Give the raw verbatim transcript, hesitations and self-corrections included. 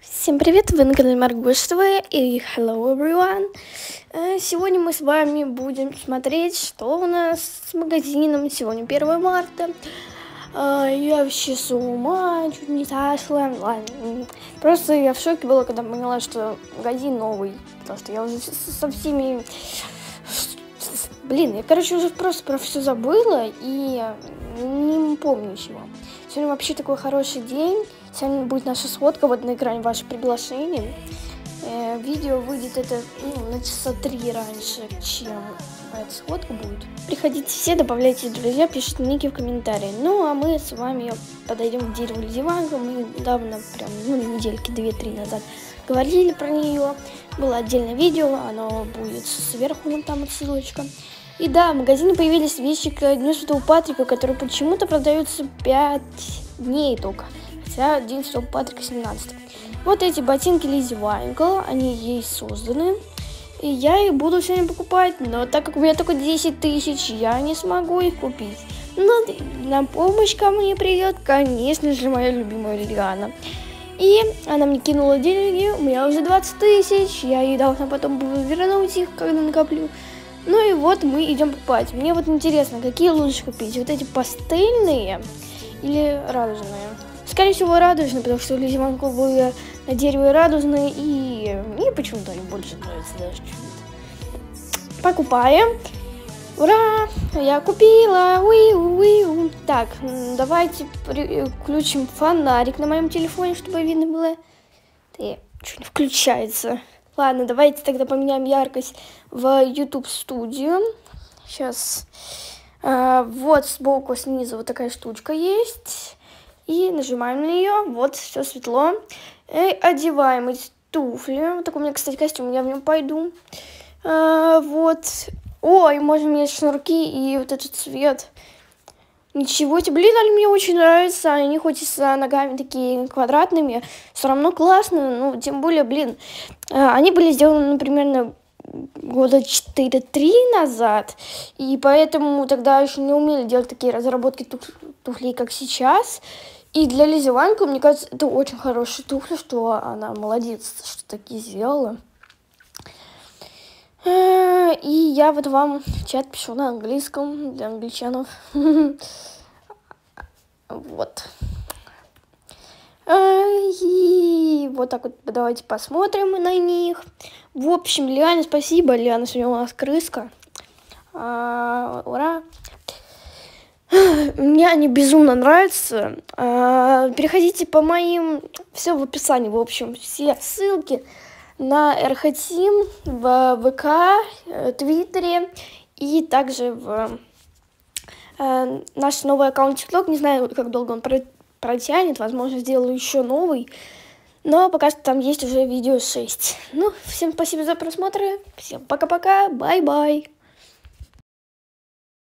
Всем привет, вы на канале Маргушева и hello everyone. Сегодня мы с вами будем смотреть, что у нас с магазином. Сегодня первое марта. Я вообще с ума чуть не сошла. Ладно. Просто я в шоке была, когда поняла, что магазин новый. Потому что я уже со всеми... Блин, я, короче, уже просто про все забыла и не помню ничего. Сегодня вообще такой хороший день. Сегодня будет наша сводка, вот на экране ваше приглашение. Э, видео выйдет это ну, на часа три раньше, чем эта сводка будет. Приходите все, добавляйте друзья, пишите ники в комментарии. Ну, а мы с вами подойдем к дереву Лизиванка. Мы недавно, прям, ну, недельки две-три назад говорили про нее. Было отдельное видео, оно будет сверху, вон там ссылочка. И да, в магазине появились вещи к Дню Святого Патрика, которые почему-то продаются пять дней только. Хотя День Святого Патрика семнадцатого. Вот эти ботинки Лиззи Вайнкл, они ей созданы. И я их буду сегодня покупать, но так как у меня только десять тысяч, я не смогу их купить. Но на помощь ко мне придет, конечно же, моя любимая Лилиана. И она мне кинула деньги, у меня уже двадцать тысяч, я ей должна потом буду вернуть их, когда накоплю. Ну и вот мы идем покупать. Мне вот интересно, какие лучше купить, вот эти пастельные или радужные? Скорее всего радужные, потому что Лиззи Вайнкл были на дереве радужные, и мне почему-то они больше нравятся даже чуть-чуть. Покупаем. Ура! Я купила! Уи-у-уи-у. Так, давайте включим фонарик на моем телефоне, чтобы видно было. И что не включается. Ладно, давайте тогда поменяем яркость в YouTube студию. Сейчас. А, вот сбоку, снизу вот такая штучка есть. И нажимаем на нее. Вот, все светло. И одеваем эти туфли. Вот такой у меня, кстати, костюм. Я в нем пойду. А, вот. Ой, можно менять шнурки и вот этот цвет. Ничего тебе, блин, они мне очень нравятся. Они хоть и с ногами такие квадратными, все равно классные. Ну, тем более, блин, они были сделаны, например, года четыре-три назад. И поэтому тогда еще не умели делать такие разработки туфлей, как сейчас. И для Лиззи Вайнкл, мне кажется, это очень хорошие туфли, что она молодец, что такие сделала. И я вот вам чат пишу на английском для англичанов. Вот. И вот так вот давайте посмотрим на них. В общем, Лиане спасибо. Лиана сегодня у нас крыска. А, ура. Мне они безумно нравятся. А, переходите по моим... Все в описании. В общем, все ссылки на эр эйч Team, в ВК, Твиттере и также в э, наш новый аккаунт ТикТок. Не знаю, как долго он протянет, возможно, сделаю еще новый, но пока что там есть уже видео шесть. Ну, всем спасибо за просмотр, всем пока-пока, бай-бай.